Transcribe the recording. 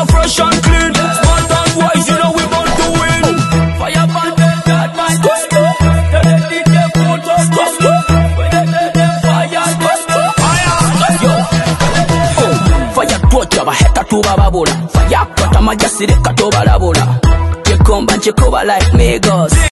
are fresh and clean. Smart and wise, you know we born to win. Fire burn them, God man, go. Tell them DJ put us go. When they fire, go. Fire, yo. Fire twotya baheta tubababula. Fire kwata majasire katobalabula. Yekomba nchikoba like Migos.